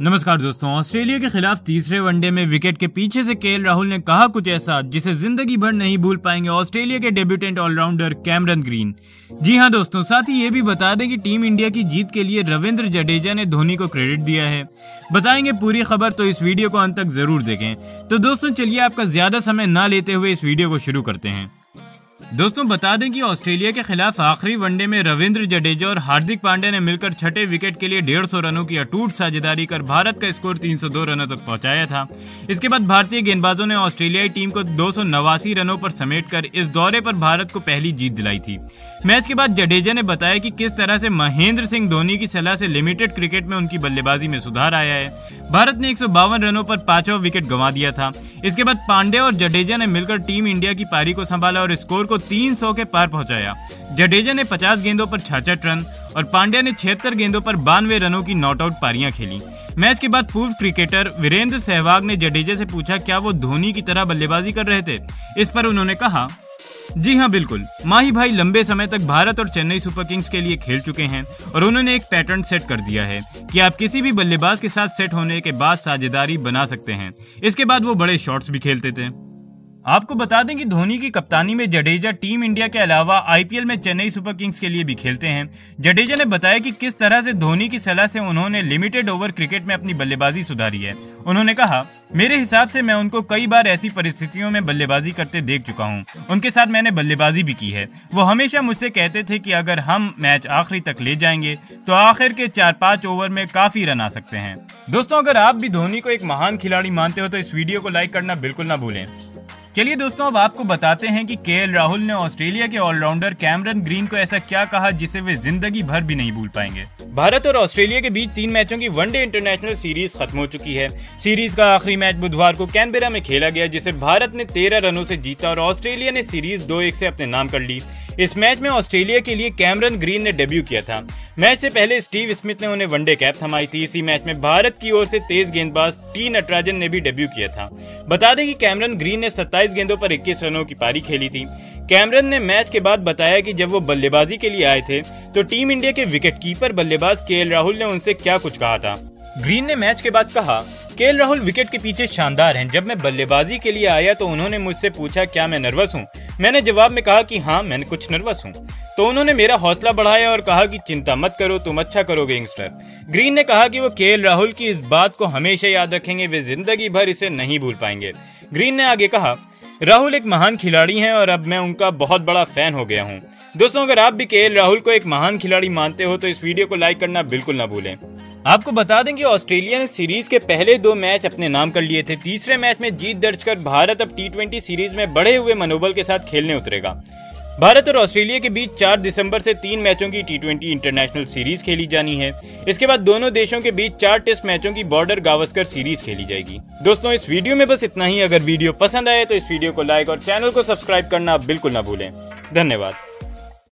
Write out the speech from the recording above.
नमस्कार दोस्तों, ऑस्ट्रेलिया के खिलाफ तीसरे वनडे में विकेट के पीछे से केएल राहुल ने कहा कुछ ऐसा जिसे जिंदगी भर नहीं भूल पाएंगे ऑस्ट्रेलिया के डेब्यूटेंट ऑलराउंडर कैमरन ग्रीन। जी हां दोस्तों, साथ ही ये भी बता दें कि टीम इंडिया की जीत के लिए रविंद्र जडेजा ने धोनी को क्रेडिट दिया है। बताएंगे पूरी खबर, तो इस वीडियो को अंत तक जरूर देखें। तो दोस्तों चलिए आपका ज्यादा समय न लेते हुए इस वीडियो को शुरू करते हैं। दोस्तों बता दें कि ऑस्ट्रेलिया के खिलाफ आखिरी वनडे में रविंद्र जडेजा और हार्दिक पांड्या ने मिलकर छठे विकेट के लिए 150 रनों की अटूट साझेदारी कर भारत का स्कोर 302 रनों तक पहुंचाया था। इसके बाद भारतीय गेंदबाजों ने ऑस्ट्रेलियाई टीम को 289 रनों पर समेटकर इस दौरे पर भारत को पहली जीत दिलाई थी। मैच के बाद जडेजा ने बताया कि किस तरह से महेंद्र सिंह धोनी की सलाह से लिमिटेड क्रिकेट में उनकी बल्लेबाजी में सुधार आया है। भारत ने 152 रनों पर 5वां विकेट गंवा दिया था। इसके बाद पांड्या और जडेजा ने मिलकर टीम इंडिया की पारी को संभाला और स्कोर को 300 के पार पहुंचाया। जडेजा ने 50 गेंदों पर 66 रन और पांड्या ने 76 गेंदों पर 92 रनों की नॉट आउट पारियां खेली। मैच के बाद पूर्व क्रिकेटर वीरेंद्र सहवाग ने जडेजा से पूछा क्या वो धोनी की तरह बल्लेबाजी कर रहे थे। इस पर उन्होंने कहा, जी हाँ बिल्कुल, माही भाई लंबे समय तक भारत और चेन्नई सुपर किंग्स के लिए खेल चुके हैं और उन्होंने एक पैटर्न सेट कर दिया है कि आप किसी भी बल्लेबाज के साथ सेट होने के बाद साझेदारी बना सकते हैं। इसके बाद वो बड़े शॉट्स भी खेलते थे। आपको बता दें कि धोनी की कप्तानी में जडेजा टीम इंडिया के अलावा आईपीएल में चेन्नई सुपर किंग्स के लिए भी खेलते हैं। जडेजा ने बताया कि किस तरह से धोनी की सलाह से उन्होंने लिमिटेड ओवर क्रिकेट में अपनी बल्लेबाजी सुधारी है। उन्होंने कहा, मेरे हिसाब से मैं उनको कई बार ऐसी परिस्थितियों में बल्लेबाजी करते देख चुका हूं। उनके साथ मैंने बल्लेबाजी भी की है। वो हमेशा मुझसे कहते थे कि अगर हम मैच आखिरी तक ले जाएंगे तो आखिर के 4-5 ओवर में काफी रन आ सकते हैं। दोस्तों अगर आप भी धोनी को एक महान खिलाड़ी मानते हो तो इस वीडियो को लाइक करना बिल्कुल ना भूलें। चलिए दोस्तों अब आपको बताते हैं कि केएल राहुल ने ऑस्ट्रेलिया के ऑलराउंडर कैमरन ग्रीन को ऐसा क्या कहा जिसे वे जिंदगी भर भी नहीं भूल पाएंगे। भारत और ऑस्ट्रेलिया के बीच 3 मैचों की वनडे इंटरनेशनल सीरीज खत्म हो चुकी है। सीरीज का आखिरी मैच बुधवार को कैनबेरा में खेला गया जिसे भारत ने 13 रनों से जीता और ऑस्ट्रेलिया ने सीरीज 2-1 से अपने नाम कर ली। इस मैच में ऑस्ट्रेलिया के लिए कैमरन ग्रीन ने डेब्यू किया था। मैच से पहले स्टीव स्मिथ ने उन्हें वनडे कैप थमाई थी। इसी मैच में भारत की ओर से तेज गेंदबाज टी नटराजन ने भी डेब्यू किया था। बता दें कि कैमरन ग्रीन ने 27 गेंदों पर 21 रनों की पारी खेली थी। कैमरन ने मैच के बाद बताया कि जब वो बल्लेबाजी के लिए आए थे तो टीम इंडिया के विकेटकीपर बल्लेबाज केएल राहुल ने उनसे क्या कुछ कहा था। ग्रीन ने मैच के बाद कहा, केएल राहुल विकेट के पीछे शानदार हैं। जब मैं बल्लेबाजी के लिए आया तो उन्होंने मुझसे पूछा क्या मैं नर्वस हूँ। मैंने जवाब में कहा कि हाँ मैं कुछ नर्वस हूँ। तो उन्होंने मेरा हौसला बढ़ाया और कहा कि चिंता मत करो, तुम अच्छा करोगे यंगस्टर। ग्रीन ने कहा कि वो केएल राहुल की इस बात को हमेशा याद रखेंगे, वे जिंदगी भर इसे नहीं भूल पाएंगे। ग्रीन ने आगे कहा, राहुल एक महान खिलाड़ी हैं और अब मैं उनका बहुत बड़ा फैन हो गया हूं। दोस्तों अगर आप भी केएल राहुल को एक महान खिलाड़ी मानते हो तो इस वीडियो को लाइक करना बिल्कुल ना भूलें। आपको बता दें कि ऑस्ट्रेलिया ने सीरीज के पहले 2 मैच अपने नाम कर लिए थे। तीसरे मैच में जीत दर्ज कर भारत अब T20 सीरीज में बढ़े हुए मनोबल के साथ खेलने उतरेगा। भारत और ऑस्ट्रेलिया के बीच 4 दिसंबर से 3 मैचों की T20 इंटरनेशनल सीरीज खेली जानी है। इसके बाद दोनों देशों के बीच 4 टेस्ट मैचों की बॉर्डर गावस्कर सीरीज खेली जाएगी। दोस्तों इस वीडियो में बस इतना ही। अगर वीडियो पसंद आए तो इस वीडियो को लाइक और चैनल को सब्सक्राइब करना बिल्कुल ना भूलें। धन्यवाद।